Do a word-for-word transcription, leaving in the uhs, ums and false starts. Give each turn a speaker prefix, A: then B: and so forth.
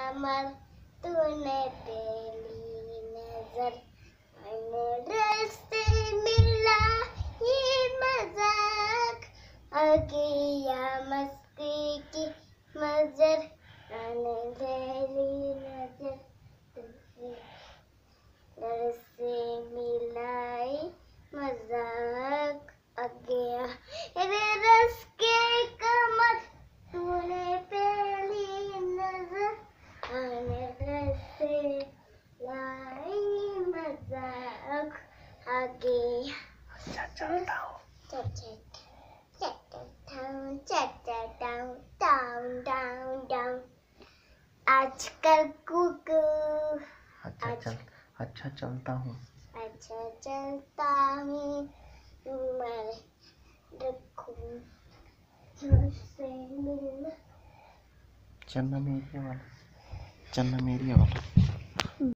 A: कमर, तूने पहली नजर, मैंने रास्ते मिला ये मजाक, आ गया मस्ती की मजर, मैंने पहली नजर तुझसे रास्ते मिलाई मजाक, आ गया रे रस के कमर, तूने पहली नजर, मैंने रास्ते लाई मजाक, आ गया।
B: अच्छा चलता हूँ।
A: डाउन डाउन डाउन आजकल कुकू,
B: अच्छा चल अच्छा चलता हूँ।
A: अच्छा चलता हूँ, मैं रखूँ मुझसे मिलना।
B: चन्ना मेरी वाला, चन्ना मेरी वाला।